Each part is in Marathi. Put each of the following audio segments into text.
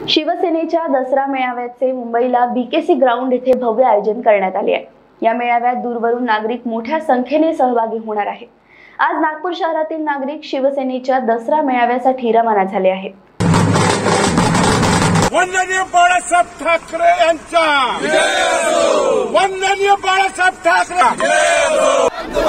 शिवसेनेच्या दसरा मेळाव्याचे मुंबईला बीकेसी ग्राउंड येथे भव्य आयोजन करण्यात आले आहे। या मेळाव्यात दूरवरून नागरिक मोठ्या संख्येने सहभागी होणार आहेत। आज नागपूर शहरातील नागरिक शिवसेनेच्या दसरा मेळाव्यासाठी रवाना झाले आहेत। वंदनीय बाळासाहेब ठाकरे यांचा जय हो। वंदनीय बाळासाहेब ठाकरे जय हो।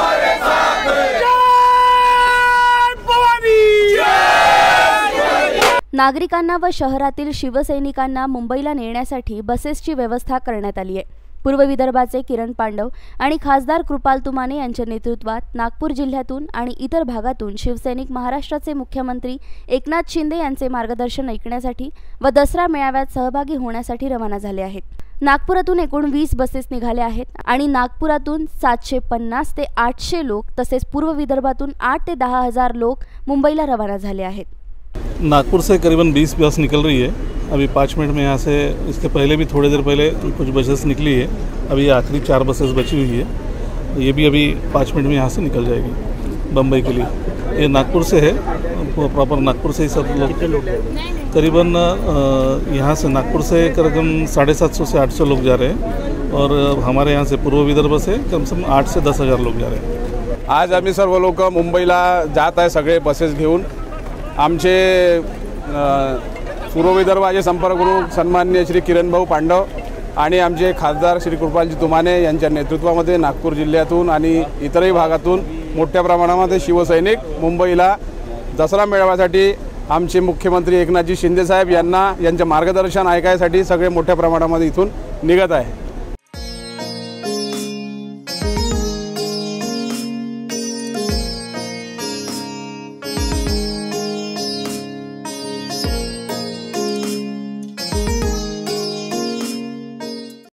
नागरिकांना व शहरातील शिवसैनिकांना मुंबईला नेण्यासाठी बसेसची व्यवस्था करण्यात आली आहे। पूर्व विदर्भाचे किरण पांडव आणि खासदार कृपाल तुमाने यांच्या नेतृत्वात नागपूर जिल्ह्यातून आणि इतर भागातून शिवसैनिक महाराष्ट्राचे मुख्यमंत्री एकनाथ शिंदे यांचे मार्गदर्शन ऐकण्यासाठी व दसरा मेळाव्यात सहभागी होण्यासाठी रवाना झाले आहेत। नागपुरातून एकूण 20 बसेस निघाल्या आहेत आणि नागपुरातून 750 ते 800 लोक तसेच पूर्व विदर्भातून 8 ते 10 हजार लोक मुंबईला रवाना झाले आहेत। नागपुर से करीबन 20 बस निकल रही है। अभी 5 मिनट में यहाँ से, इसके पहले भी थोड़ी देर पहले कुछ बसेस निकली है। अभी आखिरी 4 बसेस बची हुई है। ये भी अभी 5 मिनट में यहाँ से निकल जाएगी बम्बई के लिए। ये नागपुर से है, प्रॉपर नागपुर से ही सब लोग करीबन यहाँ से नागपुर से करीबन 750 से 800 लोग जा रहे हैं और हमारे यहाँ से पूर्व विदर्भ से कम से कम 8 से 10 हज़ार लोग जा रहे हैं। आज आम्ही सर्व लोक मुंबईला जात आहे, सगळे बसेस घेऊन। आमचे पूर्व विदर्भाचे संपर्क प्रमुख सन्माननीय श्री किरण भाऊ पांडव आणि आमचे खासदार श्री कृपालजी तुमाने यांच्या नेतृत्वामध्ये नागपूर जिल्ह्यातून आणि इतरही भागातून मोठ्या प्रमाणामध्ये शिवसैनिक मुंबईला दसरा मेळाव्यासाठी आमचे मुख्यमंत्री एकनाथजी शिंदे साहेब यांना यांचे मार्गदर्शन ऐकायसाठी सगळे मोठ्या प्रमाणामध्ये इथून निघत आहे।